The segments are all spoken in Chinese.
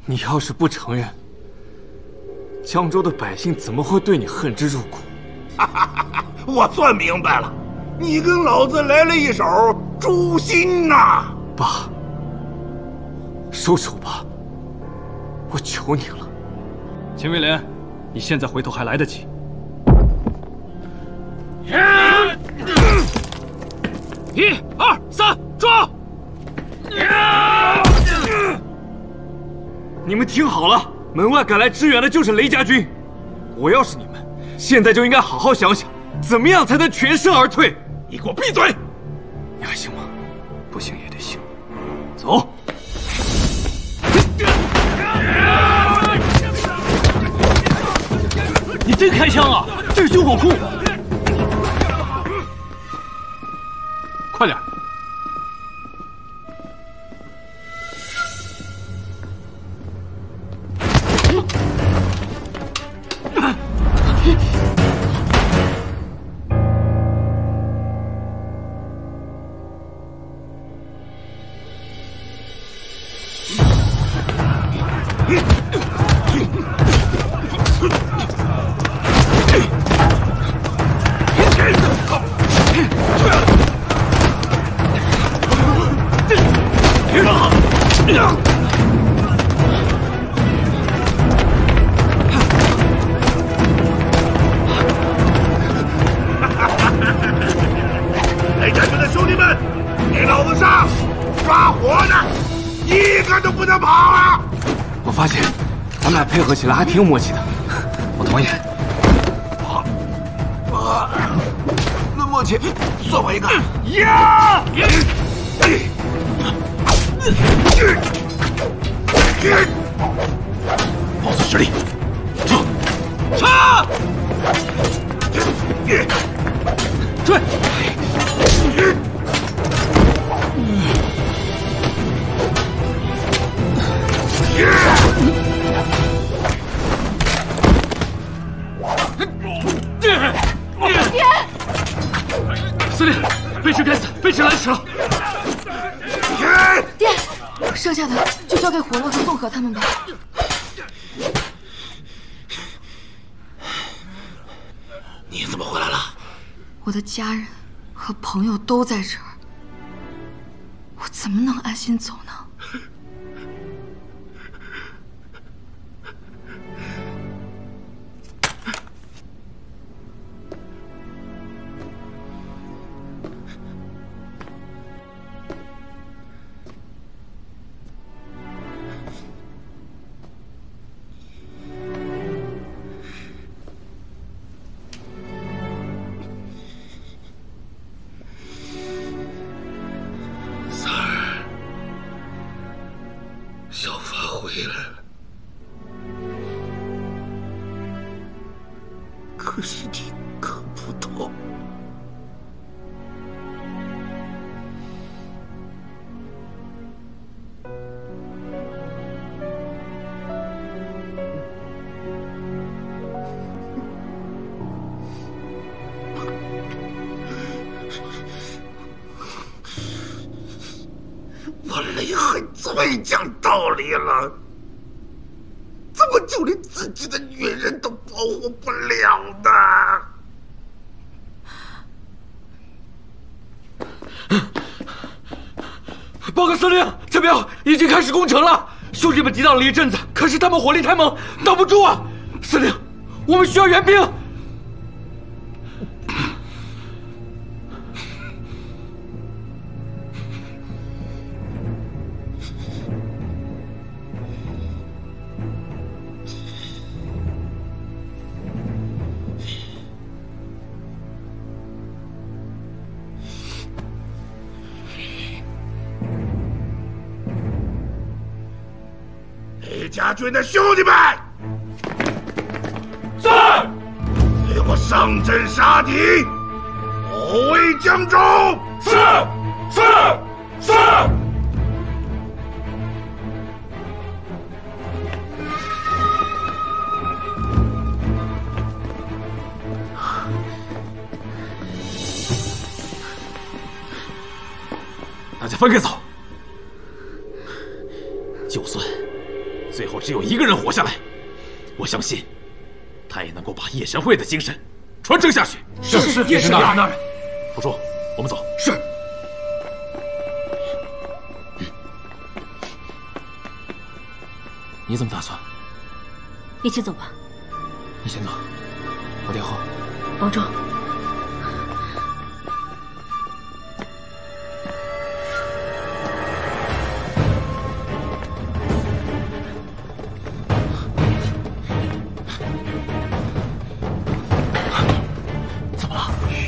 你要是不承认，江州的百姓怎么会对你恨之入骨？ 我算明白了，你跟老子来了一手诛心呐！ 爸，收手吧，我求你了。 秦威廉，你现在回头还来得及。1、2、3，抓！ 你们听好了，门外赶来支援的就是雷家军。我要是你们，现在就应该好好想想，怎么样才能全身而退。 你给我闭嘴！ 你还行吗？不行也得行。走。 你真开枪啊！这是军火库。快点！ 雷家军的兄弟们，给老子上！抓活的，一个都不能跑啊！ 我发现咱们俩配合起来还挺有默契的，我同意。 那默契，算我一个。 呀！ 保持实力，走！ 杀！追！ 爹！ 司令，飞驰该死，飞驰来迟了。 爹，剩下的就交给胡乐和宋河他们吧。 你怎么回来了？ 我的家人和朋友都在这儿，我怎么能安心走呢？ 回来了，可是你可不懂。我雷狠最讲道理了，怎么就连自己的女人都保护不了呢？ 报告司令，这边已经开始攻城了，兄弟们抵挡了一阵子，可是他们火力太猛，挡不住啊！司令，我们需要援兵。 雷家军的兄弟们， 在， 给我上阵杀敌，保卫江州！ 是，是，是。大家分开走。就算最最后只有一个人活下来，我相信他也能够把夜神会的精神传承下去。 是，夜神大人。 福叔，我们走。 是。 你怎么打算？ 一起走吧。 你先走，我殿后。 保重。 怎么了？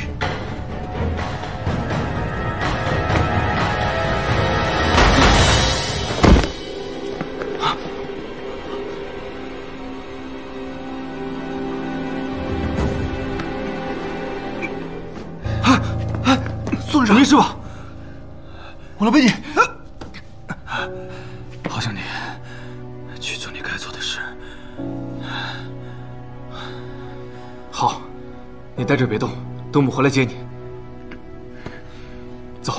宋人没事吧？ 我来背你。 好像你去做你该做的事。好，你待这别动，等我们回来接你。走。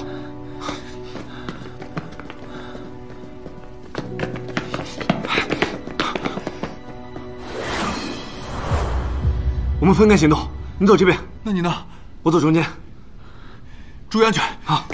我们分开行动，你走这边。 那你呢？ 我走中间。 注意安全。 好。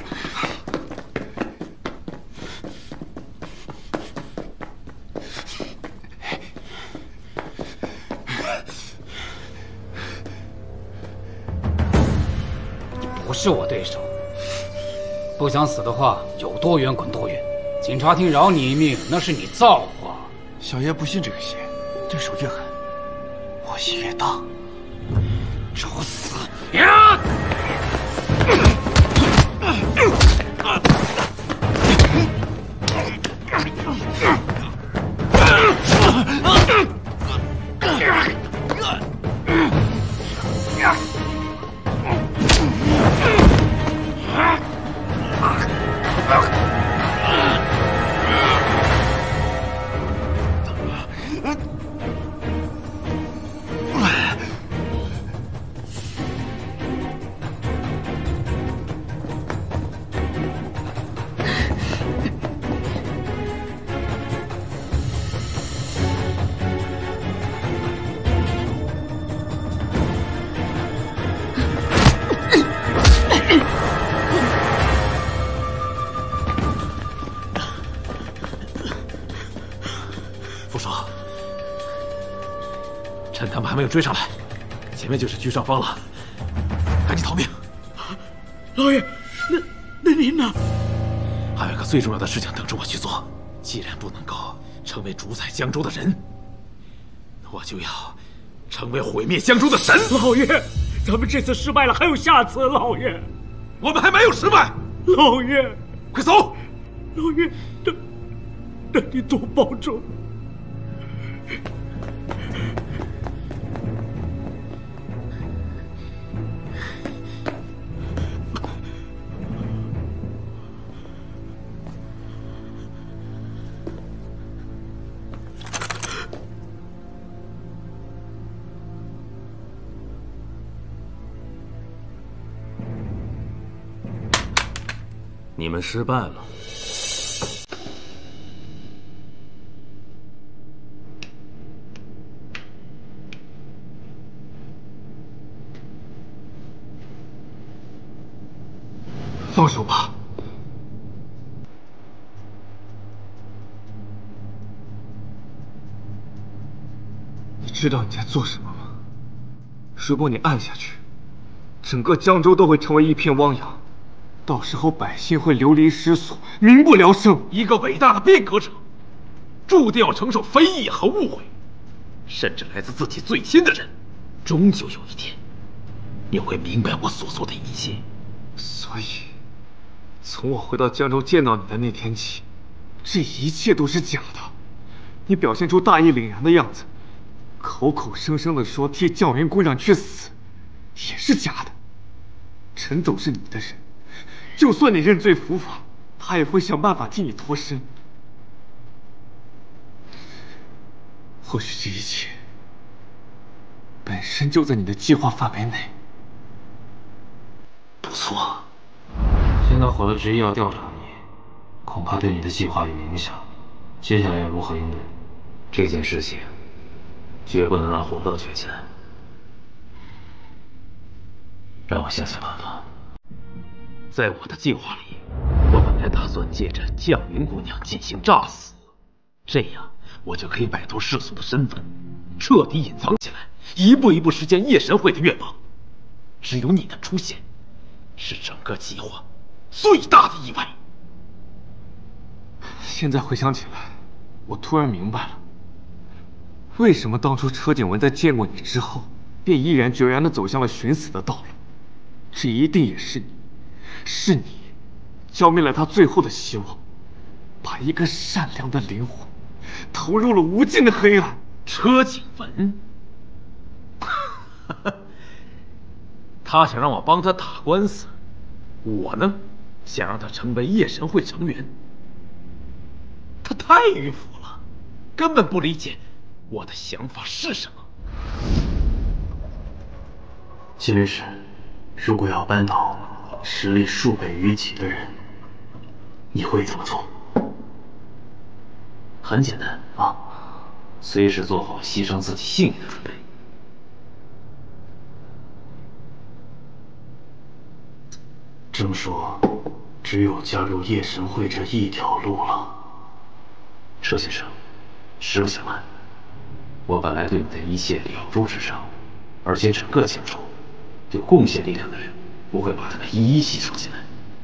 不是我对手，不想死的话，有多远滚多远。警察厅饶你一命，那是你造化。 小爷不信这个邪，对手越狠，我戏越大。 找死！呀！ 趁他们还没有追上来，前面就是居上方了，赶紧逃命！ 老爷，那您呢？ 还有一个最重要的事情等着我去做。既然不能够成为主宰江州的人，我就要成为毁灭江州的神。 老爷，咱们这次失败了，还有下次。老爷， 我们还没有失败。 老爷， 快走！ 老爷，那你多保重。 你们失败了。 放手吧。你知道你在做什么吗？如果你按下去，整个江州都会成为一片汪洋。到时候百姓会流离失所，民不聊生。 一个伟大的变革者，注定要承受非议和误会，甚至来自自己最亲的人。终究有一天，你会明白我所做的一切。 所以，从我回到江州见到你的那天起，这一切都是假的。你表现出大义凛然的样子，口口声声的说替教员姑娘去死，也是假的。陈总是你的人。就算你认罪伏法，他也会想办法替你脱身。或许这一切本身就在你的计划范围内。 不错， 现在火的执意要调查你，恐怕对你的计划有影响。接下来要如何应对？ 这件事情绝不能让火乐卷进来，让我想想办法。 在我的计划里，我本来打算借着绛云姑娘进行诈死，这样我就可以摆脱世俗的身份，彻底隐藏起来，一步一步实现夜神会的愿望。只有你的出现，是整个计划最大的意外。 现在回想起来，我突然明白了，为什么当初车景文在见过你之后，便毅然决然地走向了寻死的道路。这一定也是你，是你浇灭了他最后的希望，把一个善良的灵魂投入了无尽的黑暗。 车景文，他想让我帮他打官司，我呢，想让他成为夜神会成员。他太迂腐了，根本不理解我的想法是什么。 秦律师，如果要扳倒实力数倍于己的人，你会怎么做？很简单啊，随时做好牺牲自己性命的准备。正说，只有加入夜神会这一条路了。车先生，实不相瞒，我本来对你的一切了如指掌，而且整个江州有贡献力量的人，不会把他们一一牺牲进来。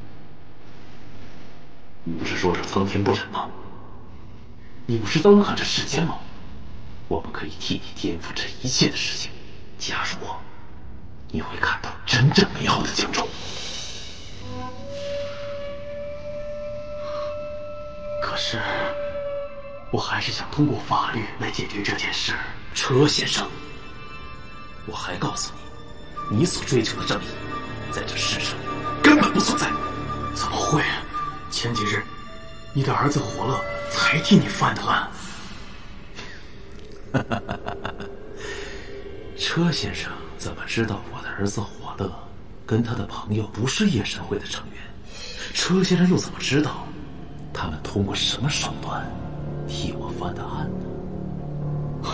你不是说这苍天不仁吗？你不是憎恨这世间吗？我们可以替你颠覆这一切的事情。加入我，你会看到真正美好的江州。可是，我还是想通过法律来解决这件事。车先生，我还告诉你，你所追求的正义，在这世上根本不存在。怎么会？前几日，你的儿子火乐才替你犯的案。车先生怎么知道我的儿子火乐跟他的朋友不是夜神会的成员？车先生又怎么知道他们通过什么手段替我犯的案呢？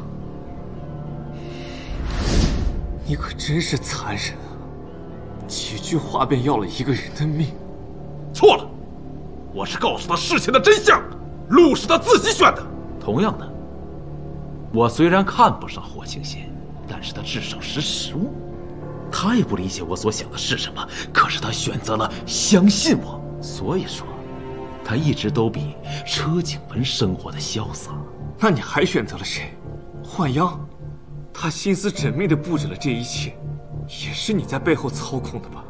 你可真是残忍啊！几句话便要了一个人的命。 错了，我是告诉他事情的真相，路是他自己选的。同样的，我虽然看不上霍清贤，但是他至少识时务。他也不理解我所想的是什么，可是他选择了相信我，所以说他一直都比车景文生活的潇洒。 那你还选择了谁？幻央？他心思缜密地布置了这一切，也是你在背后操控的吧？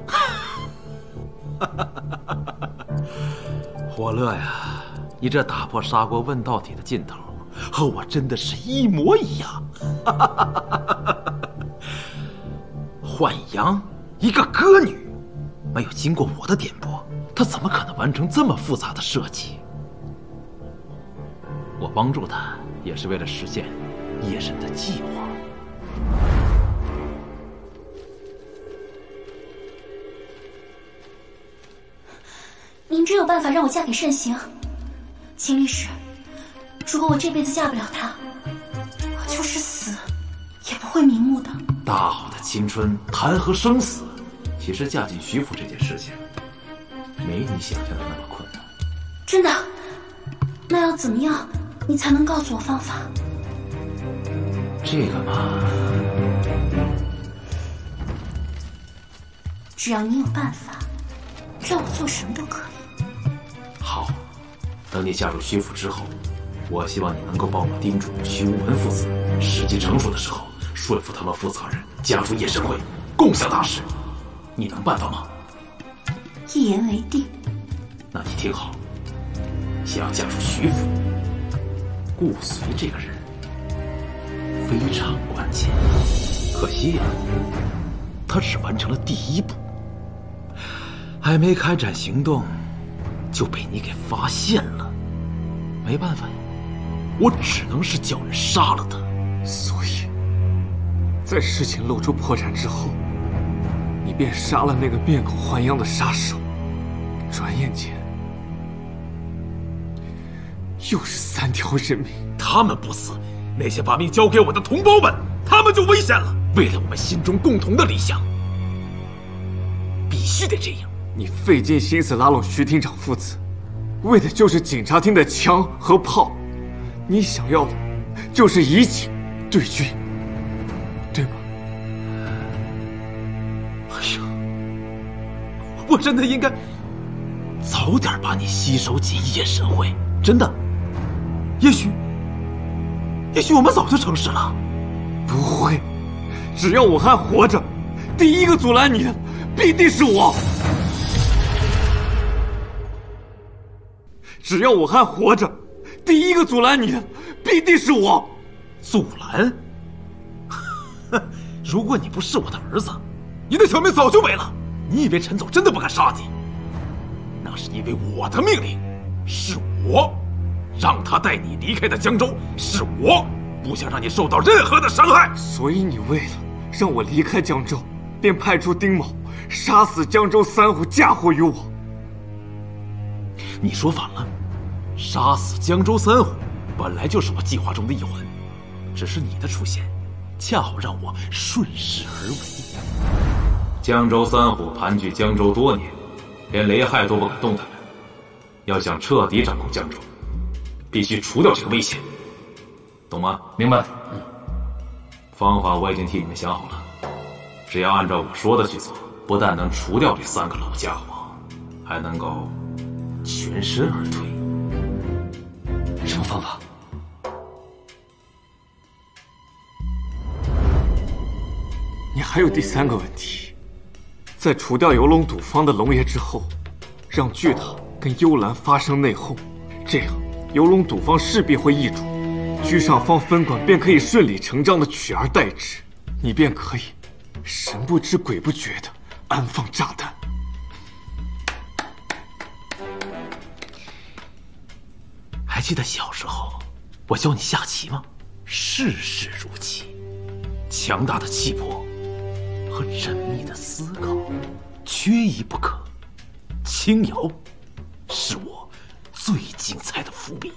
火乐呀，你这打破砂锅问到底的劲头，和我真的是一模一样。幻阳，一个歌女，没有经过我的点拨，她怎么可能完成这么复杂的设计？我帮助她，也是为了实现夜神的计划。 您只有办法让我嫁给慎行，秦律师。如果我这辈子嫁不了他，我就是死也不会瞑目的。 大好的青春谈何生死？其实嫁进徐府这件事情，没你想象的那么困难。 真的？那要怎么样，你才能告诉我方法？ 这个嘛， 只要你有办法，让我做什么都可以。 好，等你嫁入徐府之后，我希望你能够帮我叮嘱徐无闻父子，时机成熟的时候，说服他们父子二人加入夜神会，共享大事。你能办到吗？ 一言为定。 那你听好，想要嫁入徐府，顾随这个人非常关键。可惜呀，他只完成了第一步，还没开展行动，就被你给发现了。没办法呀，我只能是叫人杀了他。 所以，在事情露出破绽之后，你便杀了那个面孔幻央的杀手。转眼间， 又是3条人命。 他们不死，那些把命交给我的同胞们，他们就危险了。为了我们心中共同的理想，必须得这样。 你费尽心思拉拢徐厅长父子，为的就是警察厅的枪和炮。你想要的，就是以警对军，对吗？ 哎呀，我真的应该早点把你吸收进夜神会。真的，也许我们早就成事了。 不会，只要我还活着，第一个阻拦你的必定是我。只要我还活着，第一个阻拦你的必定是我。 阻拦？如果你不是我的儿子，你的小命早就没了。你以为陈总真的不敢杀你？那是因为我的命令，是我让他带你离开的江州，是我不想让你受到任何的伤害。 所以你为了让我离开江州，便派出丁某杀死江州3户，嫁祸于我。 你说反了，杀死江州3户本来就是我计划中的一环，只是你的出现恰好让我顺势而为。 江州3户盘踞江州多年，连雷害都不敢动他们。要想彻底掌控江州，必须除掉这个危险，懂吗？ 明白。 方法我已经替你们想好了，只要按照我说的去做，不但能除掉这3个老家伙，还能够全身而退。 什么方法？ 你还有第3个问题，在除掉游龙赌坊的龙爷之后，让巨塔跟幽兰发生内讧，这样游龙赌坊势必会易主，居上方分管便可以顺理成章的取而代之，你便可以神不知鬼不觉的安放炸弹。 还记得小时候我教你下棋吗？事事如棋，强大的气魄和缜密的思考缺一不可。轻摇是我最精彩的伏笔。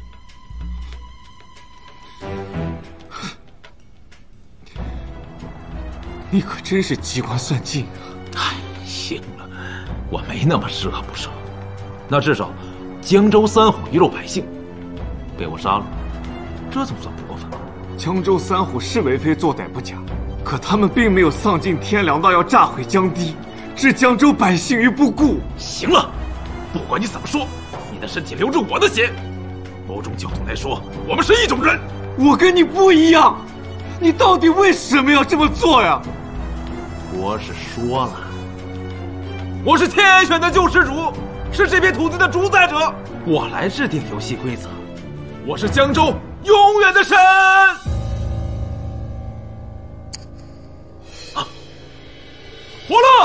你可真是机关算尽啊！ 哎，行了，我没那么十恶不赦。那至少江州3户鱼肉百姓被我杀了，这总算不过分吧？ 江州3户是为非作歹不假，可他们并没有丧尽天良到要炸毁江堤，置江州百姓于不顾。 行了，不管你怎么说，你的身体流着我的血，某种角度来说，我们是一种人。 我跟你不一样，你到底为什么要这么做呀？ 我是说了，我是天选的救世主，是这片土地的主宰者，我来制定游戏规则，我是江州永远的神。啊，活了！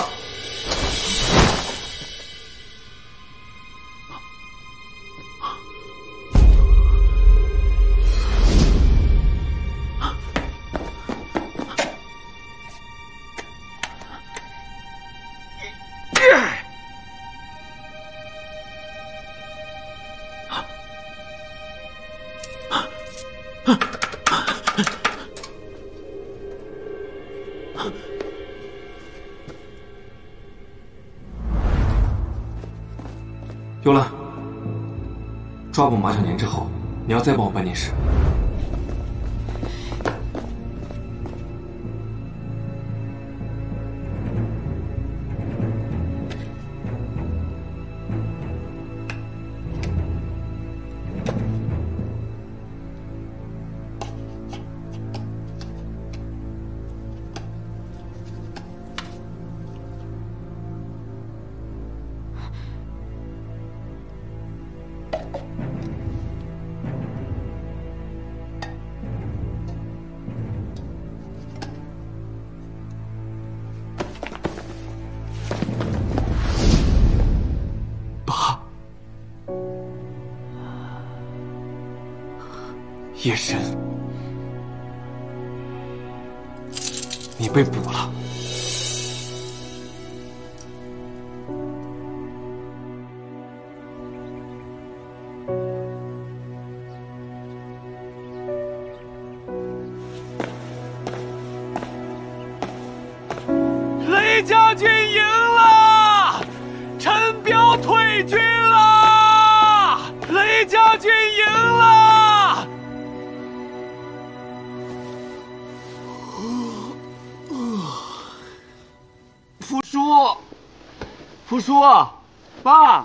幽兰，抓捕马小年之后，你要再帮我办件事。夜神，你被捕了。 雷将军赢了，陈彪退军了，雷将军赢了。福叔，福叔，爸。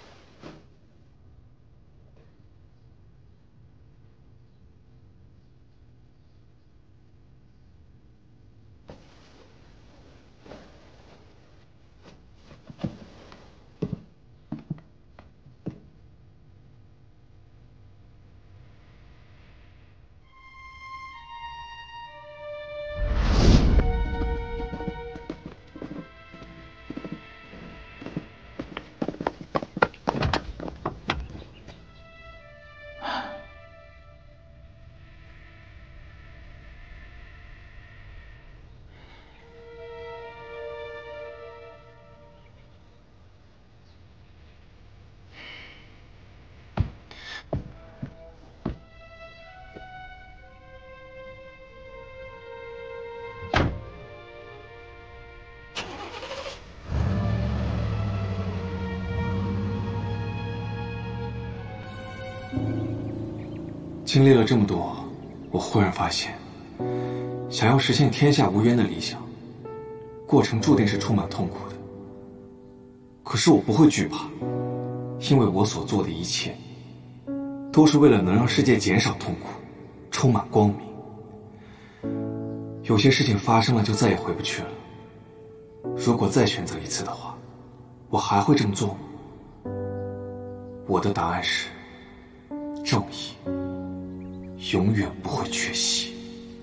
经历了这么多，我忽然发现，想要实现天下无冤的理想，过程注定是充满痛苦的。可是我不会惧怕，因为我所做的一切，都是为了能让世界减少痛苦，充满光明。有些事情发生了就再也回不去了。如果再选择一次的话，我还会这么做吗？我的答案是，正义永远不会缺席。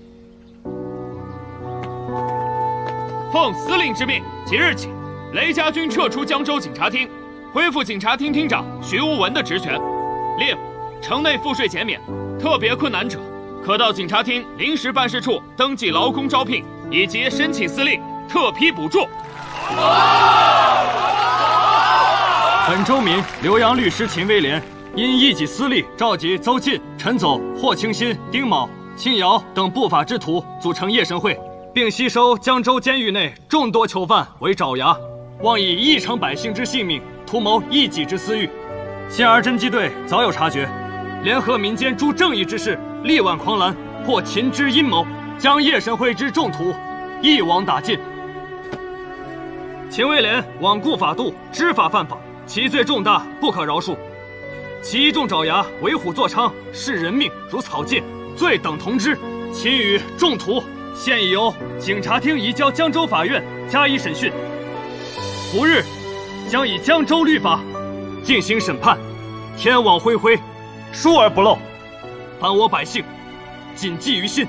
奉司令之命，即日起，雷家军撤出江州警察厅，恢复警察厅厅长徐无闻的职权。另，城内赋税减免，特别困难者可到警察厅临时办事处登记劳工招聘，以及申请司令特批补助。 本州民浏阳律师秦威廉因一己私利召集邹进、陈走、霍清新、丁卯、青瑶等不法之徒组成夜神会，并吸收江州监狱内众多囚犯为爪牙，妄以一城百姓之性命图谋一己之私欲。现而侦缉队早有察觉，联合民间诸正义之士，力挽狂澜，破秦之阴谋，将夜神会之众徒一网打尽。秦威廉罔顾法度，知法犯法，其罪重大，不可饶恕。其一众爪牙为虎作伥，视人命如草芥，罪等同之。其与众徒现已由警察厅移交江州法院加以审讯，不日将以江州律法进行审判。天网恢恢，疏而不漏，凡我百姓谨记于心。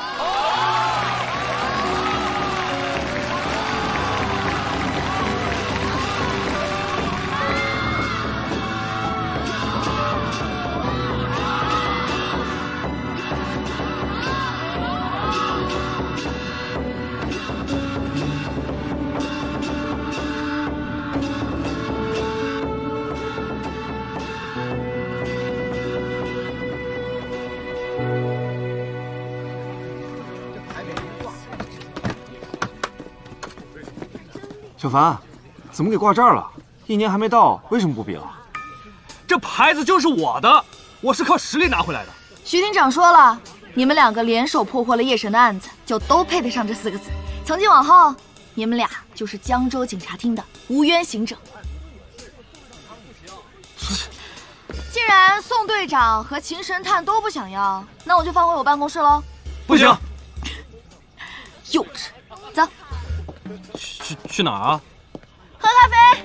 小凡，怎么给挂这儿了？1年还没到，为什么不比了？ 这牌子就是我的，我是靠实力拿回来的。 徐厅长说了，你们2个联手破获了夜神的案子，就都配得上这4个字。从今往后，你们俩就是江州警察厅的无冤行者。既然宋队长和秦神探都不想要，那我就放回我办公室喽。 不行， 幼稚。走。 去哪儿啊？ 喝咖啡。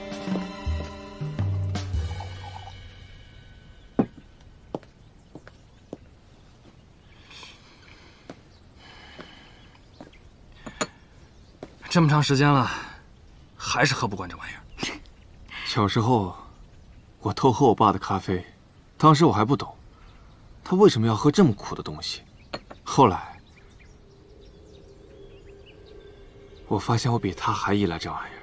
这么长时间了，还是喝不惯这玩意儿。 小时候，我偷喝我爸的咖啡，当时我还不懂，他为什么要喝这么苦的东西。后来，我发现我比他还依赖这玩意儿。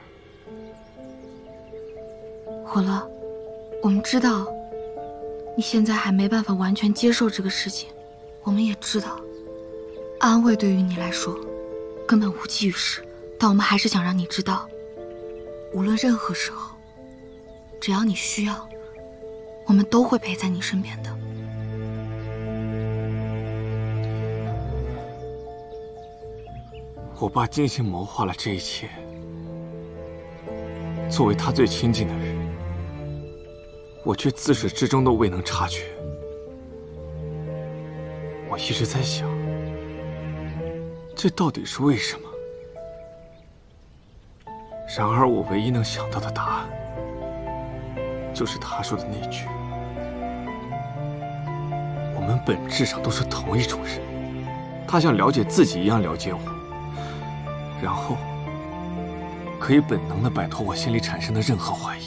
火乐，我们知道你现在还没办法完全接受这个事情，我们也知道，安慰对于你来说根本无济于事。 但我们还是想让你知道，无论任何时候，只要你需要，我们都会陪在你身边的。 我爸精心谋划了这一切，作为他最亲近的人，我却自始至终都未能察觉。我一直在想，这到底是为什么？然而，我唯一能想到的答案，就是他说的那句：“我们本质上都是同一种人。”他像了解自己一样了解我，然后可以本能地摆脱我心里产生的任何怀疑。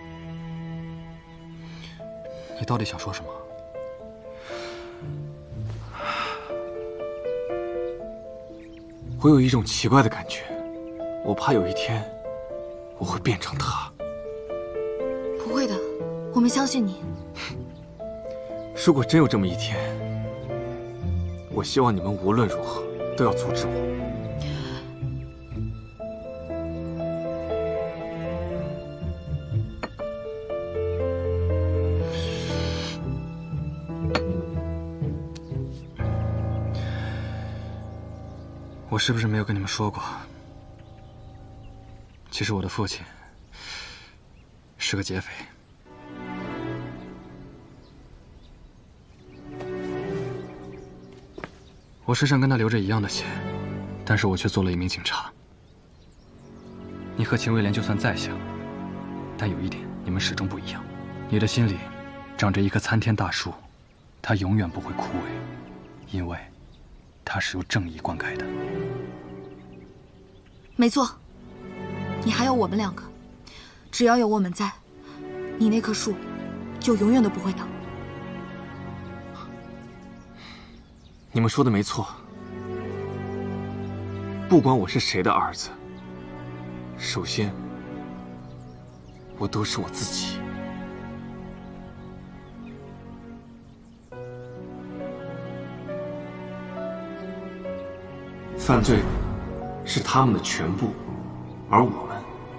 你到底想说什么？ 我有一种奇怪的感觉，我怕有一天我会变成他。 不会的，我们相信你。 如果真有这么一天，我希望你们无论如何都要阻止我。 我是不是没有跟你们说过？其实我的父亲是个劫匪。我身上跟他流着一样的血，但是我却做了一名警察。你和秦威廉就算再像，但有一点，你们始终不一样。你的心里长着一棵参天大树，它永远不会枯萎，因为它是由正义灌溉的。 没错，你还有我们两个，只要有我们在，你那棵树就永远都不会倒。 你们说的没错，不管我是谁的儿子，首先，我都是我自己。犯罪是他们的全部，而我们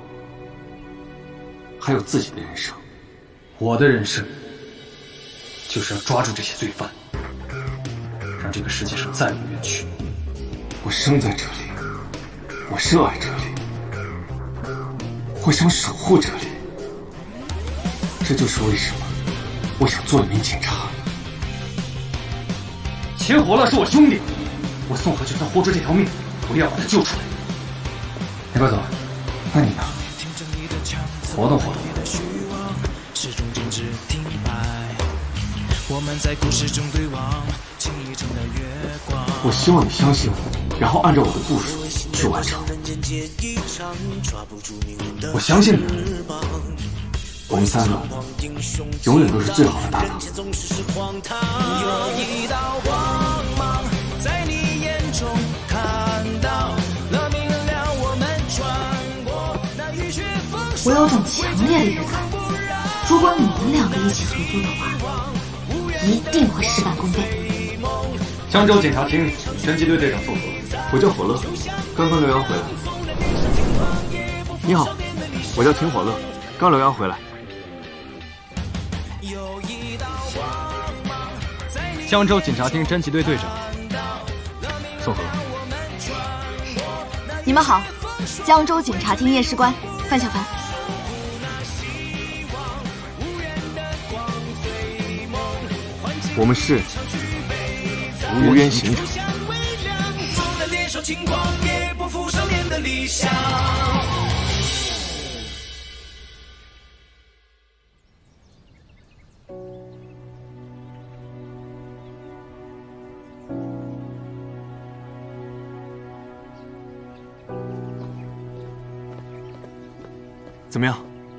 还有自己的人生。 我的人生就是要抓住这些罪犯，让这个世界上再无冤屈。 我生在这里，我热爱这里，我想守护这里。这就是为什么我想做一名警察。 秦活乐是我兄弟，我宋河就算豁出这条命，我也要把他救出来。你快走，那你呢？活动活动。 我希望你相信我，然后按照我的部署去完成。 我相信你。 我们三个永远都是最好的搭档。 我有种强烈的预感，如果你们两个一起合作的话，一定会事半功倍。 江州警察厅侦缉队队长宋河， 我叫火乐，刚刚留洋回来。你好，我叫秦火乐，刚留洋回来。 江州警察厅侦缉队队长宋河。 你们好，江州警察厅验尸官范小凡。 我们是无冤刑警。怎么样？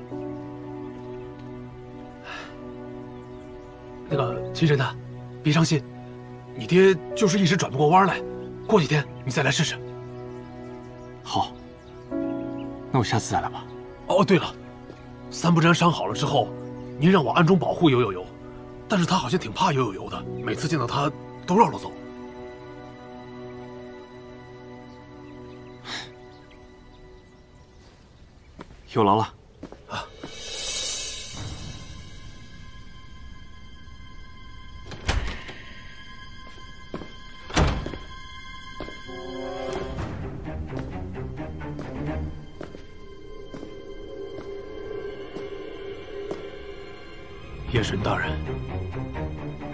那个秦侦探，别伤心，你爹就是一时转不过弯来，过几天你再来试试。 好，那我下次再来吧。 哦，对了，三不沾伤好了之后，您让我暗中保护游有游，但是他好像挺怕游有游的，每次见到他都绕着走。 有劳了。 啊。夜神大人，